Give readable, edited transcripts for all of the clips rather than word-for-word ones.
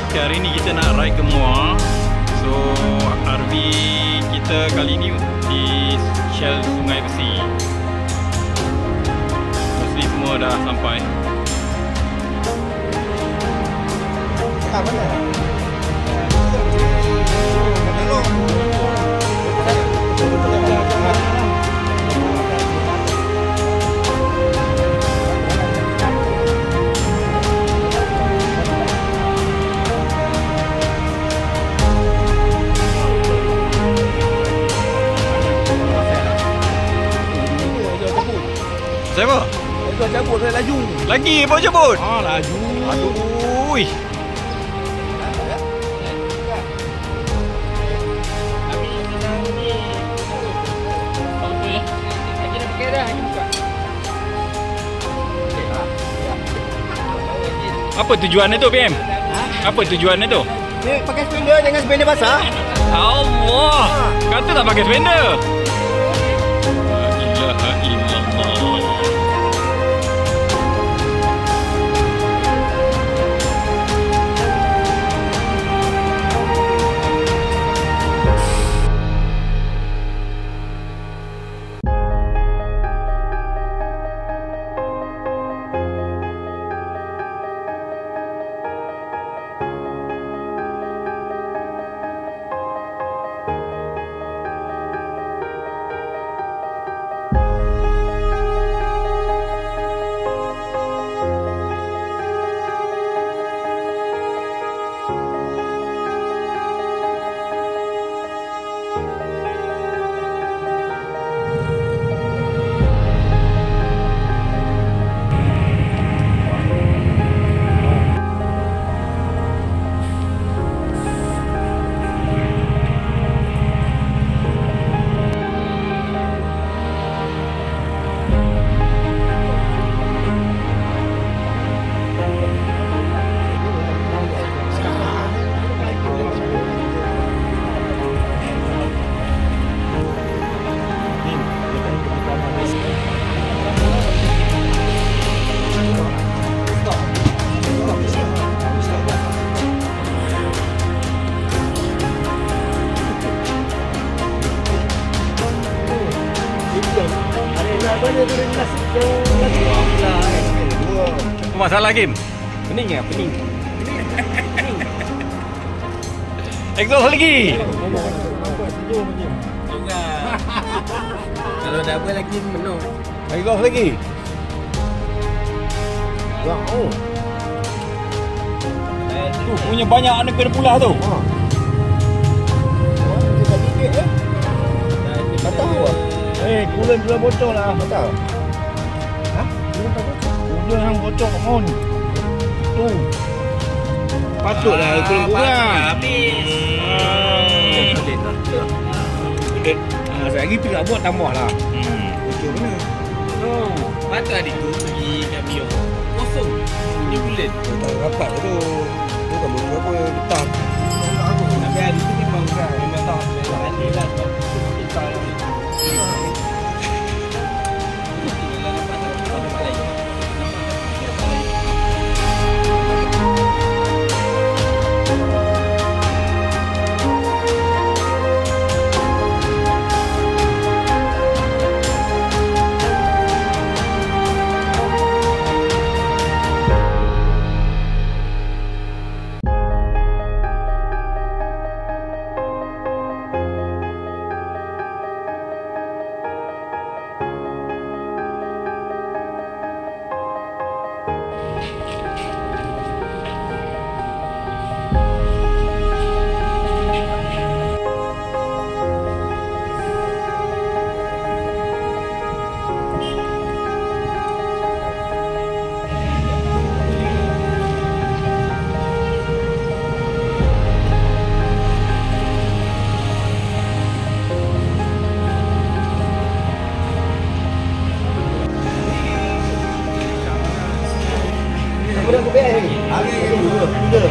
Okay, hari ni kita nak ride ke Muar. So RV kita kali ni di Shell Sungai Besi. Mostly semua dah sampai. Mana? Siapa? Itu cabut saya laju. Lagi bawa cabut? Laju. Aduh. Apa tujuannya tu, BM? Apa tujuannya tu? Ni pakai spender, jangan spender basah. Allah. Kata tak pakai spender. La ilaha illallah. Masalah game? Pening ya, pening. Exhaust lagi. Kalau dah apa lagi menung. Exhaust lagi. Wow. Tu punya banyak anak kena pulah tu. Kita gigit ya. Patah apa? Coolant sudah bocor lah. Patah. Ha? Coolant hang bocor kat mon. Tu. Patutlah coolant kurang. Saya lagi pergi buat tambah lah. Bocor mana? Patut adik tu pergi kamio kosong. Dia bulat. Tak rapat tu. Bukan bocor apa getah. Tapi adik tu memang tak adil lah sebab kita Kemudian aku bayar lagi. Hari dua.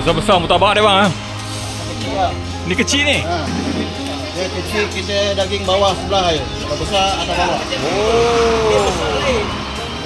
Besar-besar mutabak dia bang. Kecil lah. Ni kecil ni. Ha. Dia kecil kita daging bawah sebelah je. Kalau besar atas bawah. Oh.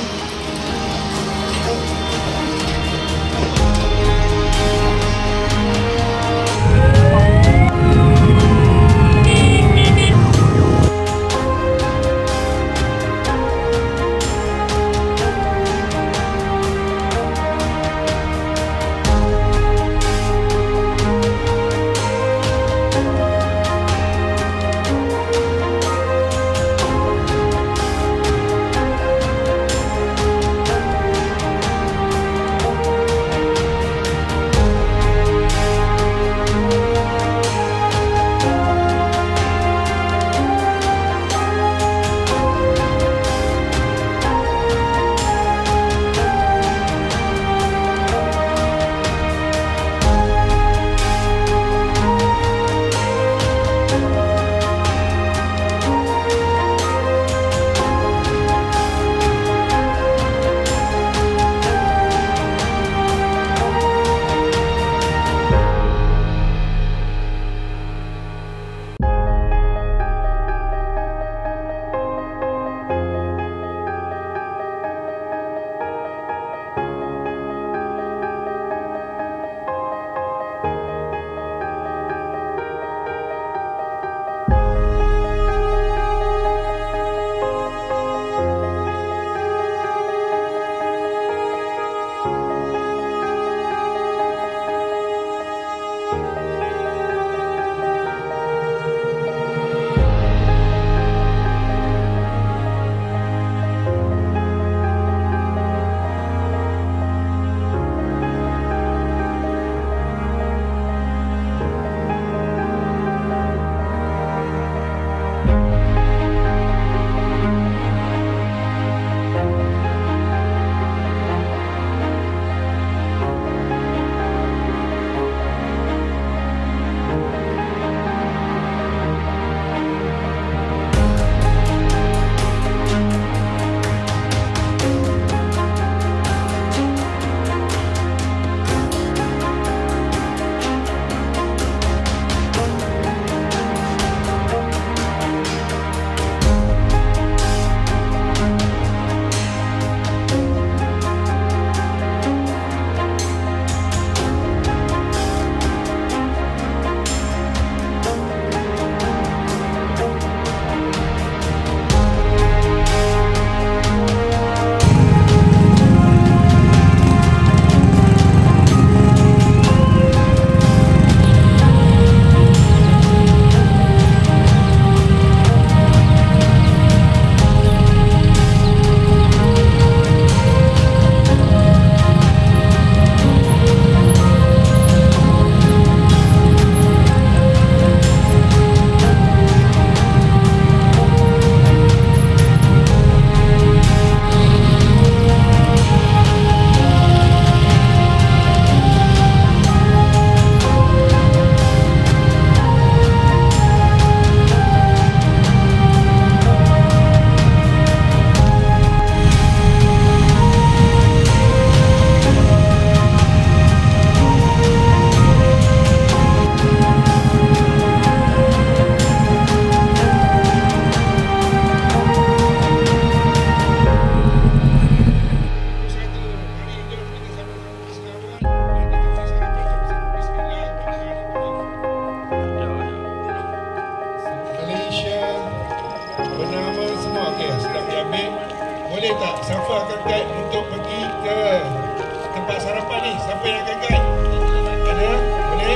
Boleh tak siapa akan guide untuk pergi ke tempat sarapan ni? Siapa yang akan guide? Ada? Boleh?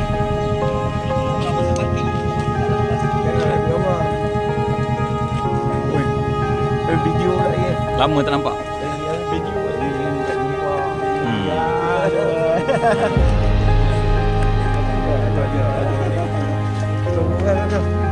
Video lah ya. Lama tak nampak. Video ni tak jumpa. Ada.